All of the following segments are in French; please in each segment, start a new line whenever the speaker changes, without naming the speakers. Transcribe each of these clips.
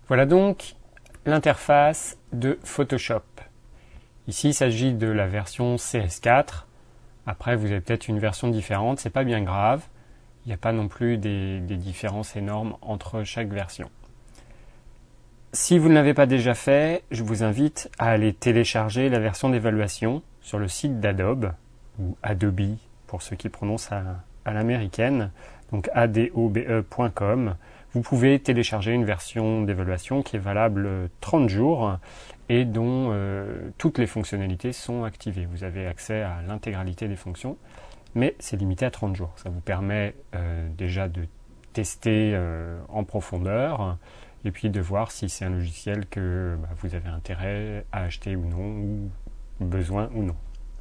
Voilà donc l'interface de Photoshop. Ici, il s'agit de la version CS4. Après, vous avez peut-être une version différente, c'est pas bien grave. Il n'y a pas non plus des différences énormes entre chaque version. Si vous ne l'avez pas déjà fait, je vous invite à aller télécharger la version d'évaluation sur le site d'Adobe, ou Adobe pour ceux qui prononcent à l'américaine, donc adobe.com. Vous pouvez télécharger une version d'évaluation qui est valable 30 jours et dont toutes les fonctionnalités sont activées. Vous avez accès à l'intégralité des fonctions, mais c'est limité à 30 jours. Ça vous permet déjà de tester en profondeur et puis de voir si c'est un logiciel que vous avez intérêt à acheter ou non, ou besoin ou non.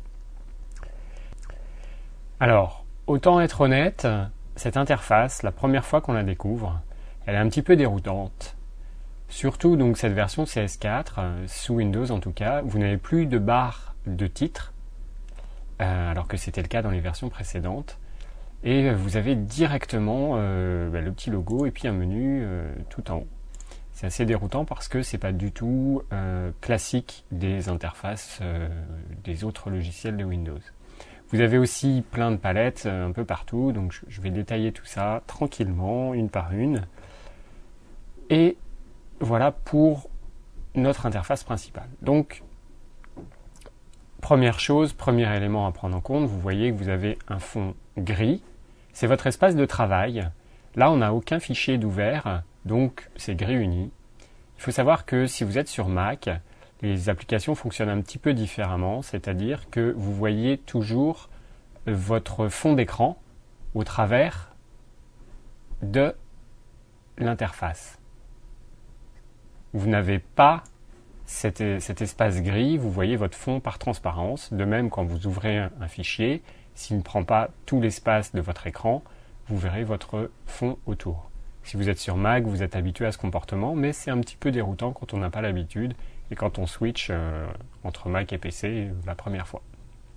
Alors, autant être honnête, cette interface, la première fois qu'on la découvre, elle est un petit peu déroutante. Surtout donc cette version CS4, sous Windows en tout cas, vous n'avez plus de barre de titre, alors que c'était le cas dans les versions précédentes. Et vous avez directement le petit logo et puis un menu tout en haut. C'est assez déroutant parce que c'est pas du tout classique des interfaces des autres logiciels de Windows. Vous avez aussi plein de palettes un peu partout, donc je vais détailler tout ça tranquillement, une par une. Et voilà pour notre interface principale. Donc, première chose, premier élément à prendre en compte, vous voyez que vous avez un fond gris. C'est votre espace de travail. Là, on n'a aucun fichier d'ouvert, donc c'est gris uni. Il faut savoir que si vous êtes sur Mac, les applications fonctionnent un petit peu différemment, c'est-à-dire que vous voyez toujours votre fond d'écran au travers de l'interface. Vous n'avez pas cet espace gris, vous voyez votre fond par transparence. De même, quand vous ouvrez un fichier, s'il ne prend pas tout l'espace de votre écran, vous verrez votre fond autour. Si vous êtes sur Mac, vous êtes habitué à ce comportement, mais c'est un petit peu déroutant quand on n'a pas l'habitude et quand on switch entre Mac et PC la première fois.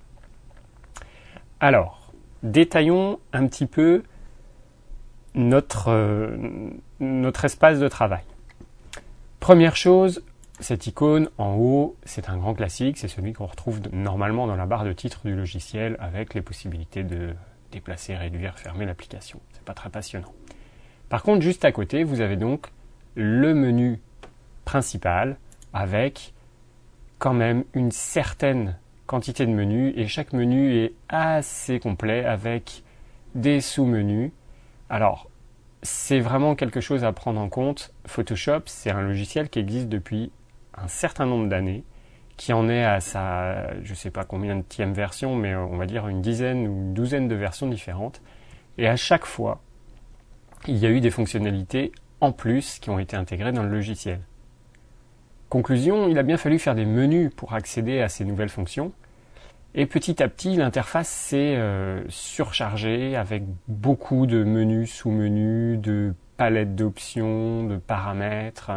Alors, détaillons un petit peu notre espace de travail. Première chose, cette icône en haut, c'est un grand classique, c'est celui qu'on retrouve normalement dans la barre de titre du logiciel avec les possibilités de déplacer, réduire, fermer l'application. C'est pas très passionnant. Par contre, juste à côté, vous avez donc le menu principal avec quand même une certaine quantité de menus et chaque menu est assez complet avec des sous-menus. Alors, c'est vraiment quelque chose à prendre en compte. Photoshop, c'est un logiciel qui existe depuis un certain nombre d'années, qui en est à sa, je ne sais pas combien de tième version, mais on va dire une dizaine ou une douzaine de versions différentes. Et à chaque fois, il y a eu des fonctionnalités en plus qui ont été intégrées dans le logiciel. Conclusion, il a bien fallu faire des menus pour accéder à ces nouvelles fonctions. Et petit à petit, l'interface s'est surchargée avec beaucoup de menus, sous-menus, de palettes d'options, de paramètres.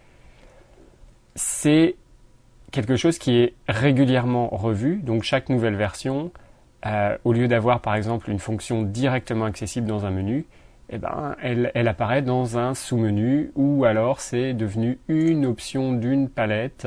C'est quelque chose qui est régulièrement revu. Donc chaque nouvelle version, au lieu d'avoir par exemple une fonction directement accessible dans un menu, elle apparaît dans un sous-menu ou alors c'est devenu une option d'une palette.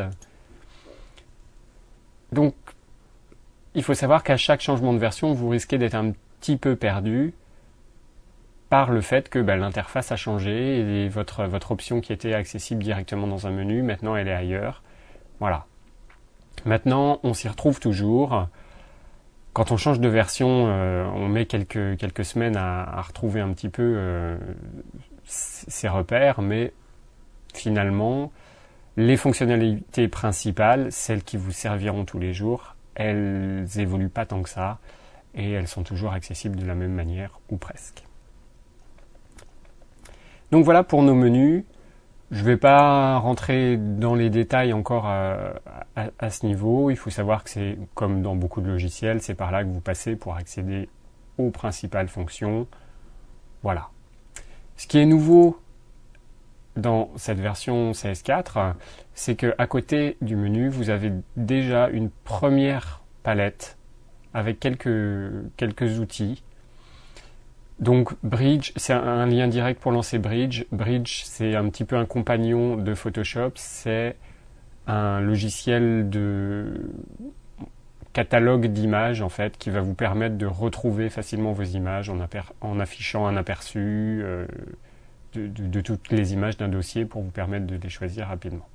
Donc, il faut savoir qu'à chaque changement de version, vous risquez d'être un petit peu perdu par le fait que l'interface a changé et votre option qui était accessible directement dans un menu, maintenant elle est ailleurs. Voilà. Maintenant, on s'y retrouve toujours. Quand on change de version, on met quelques semaines à retrouver un petit peu ses repères, mais finalement, les fonctionnalités principales, celles qui vous serviront tous les jours, elles évoluent pas tant que ça et elles sont toujours accessibles de la même manière ou presque. Donc voilà pour nos menus. Je ne vais pas rentrer dans les détails encore à ce niveau. Il faut savoir que c'est comme dans beaucoup de logiciels, c'est par là que vous passez pour accéder aux principales fonctions. Voilà. Ce qui est nouveau dans cette version CS4, c'est qu'à côté du menu, vous avez déjà une première palette avec quelques outils Donc Bridge, c'est un lien direct pour lancer Bridge. Bridge, c'est un petit peu un compagnon de Photoshop. C'est un logiciel de catalogue d'images en fait qui va vous permettre de retrouver facilement vos images en affichant un aperçu de toutes les images d'un dossier pour vous permettre de les choisir rapidement.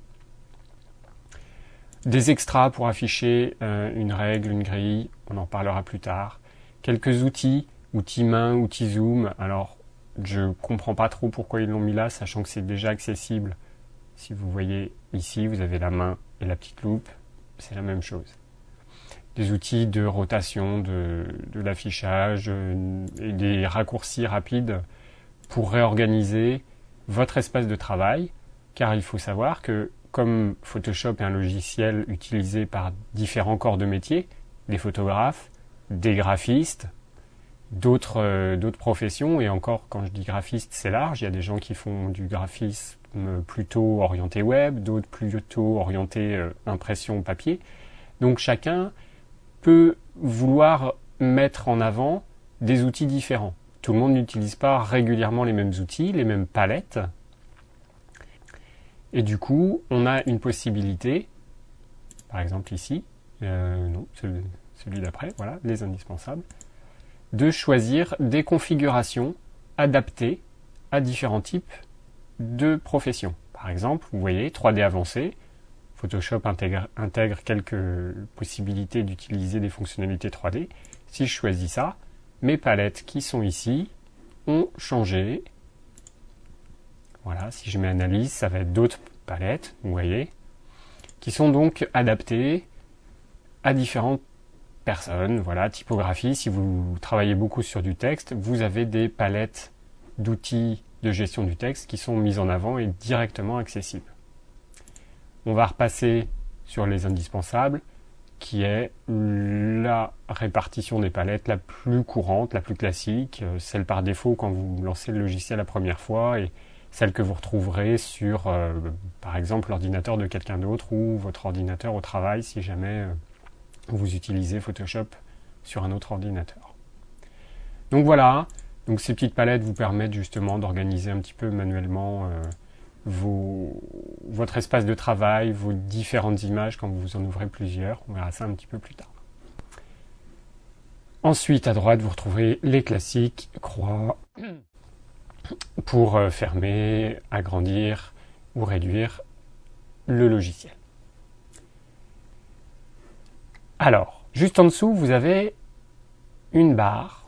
Des extras pour afficher une règle, une grille, on en parlera plus tard. Quelques outils, outils main, outils zoom. Alors, je comprends pas trop pourquoi ils l'ont mis là, sachant que c'est déjà accessible. Si vous voyez ici, vous avez la main et la petite loupe, c'est la même chose. Des outils de rotation, de l'affichage et des raccourcis rapides pour réorganiser votre espace de travail, car il faut savoir que comme Photoshop est un logiciel utilisé par différents corps de métier, des photographes, des graphistes, d'autres professions, et encore quand je dis graphiste c'est large, il y a des gens qui font du graphisme plutôt orienté web, d'autres plutôt orienté impression papier, donc chacun peut vouloir mettre en avant des outils différents. Tout le monde n'utilise pas régulièrement les mêmes outils, les mêmes palettes. Et du coup, on a une possibilité, par exemple ici, non, celui d'après, voilà, les indispensables, de choisir des configurations adaptées à différents types de professions. Par exemple, vous voyez, 3D avancé, Photoshop intègre quelques possibilités d'utiliser des fonctionnalités 3D. Si je choisis ça, mes palettes qui sont ici ont changé. Voilà, si je mets analyse, ça va être d'autres palettes, vous voyez, qui sont donc adaptées à différentes personnes. Voilà, typographie, si vous travaillez beaucoup sur du texte, vous avez des palettes d'outils de gestion du texte qui sont mises en avant et directement accessibles. On va repasser sur les indispensables, qui est la répartition des palettes la plus courante, la plus classique, celle par défaut quand vous lancez le logiciel la première fois et celle que vous retrouverez sur, par exemple, l'ordinateur de quelqu'un d'autre ou votre ordinateur au travail si jamais vous utilisez Photoshop sur un autre ordinateur. Donc voilà, donc ces petites palettes vous permettent justement d'organiser un petit peu manuellement votre espace de travail, vos différentes images quand vous en ouvrez plusieurs. On verra ça un petit peu plus tard. Ensuite, à droite, vous retrouverez les classiques, croix, pour fermer, agrandir ou réduire le logiciel. Alors, juste en dessous, vous avez une barre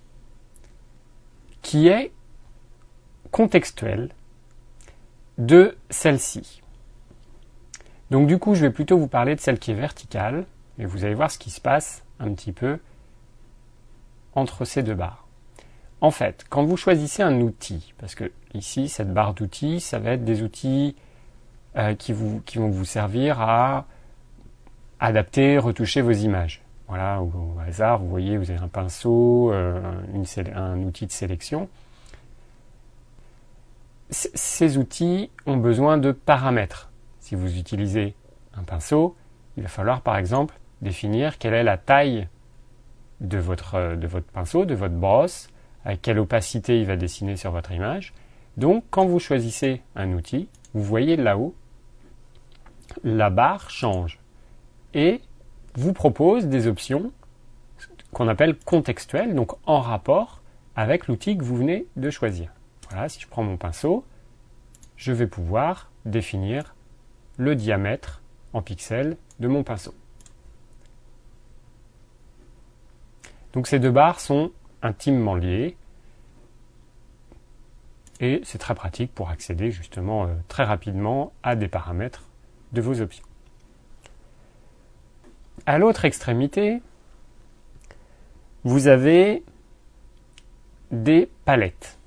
qui est contextuelle de celle-ci. Donc du coup, je vais plutôt vous parler de celle qui est verticale, et vous allez voir ce qui se passe un petit peu entre ces deux barres. En fait, quand vous choisissez un outil, parce que ici, cette barre d'outils, ça va être des outils qui vont vous servir à adapter, retoucher vos images. Voilà, au hasard, vous voyez, vous avez un pinceau, un outil de sélection. Ces outils ont besoin de paramètres. Si vous utilisez un pinceau, il va falloir par exemple définir quelle est la taille de votre pinceau, de votre brosse, à quelle opacité il va dessiner sur votre image. Donc quand vous choisissez un outil, vous voyez là-haut, la barre change et vous propose des options qu'on appelle contextuelles, donc en rapport avec l'outil que vous venez de choisir. Voilà, si je prends mon pinceau, je vais pouvoir définir le diamètre en pixels de mon pinceau. Donc ces deux barres sont intimement liées et c'est très pratique pour accéder justement très rapidement à des paramètres de vos options. À l'autre extrémité, vous avez des palettes.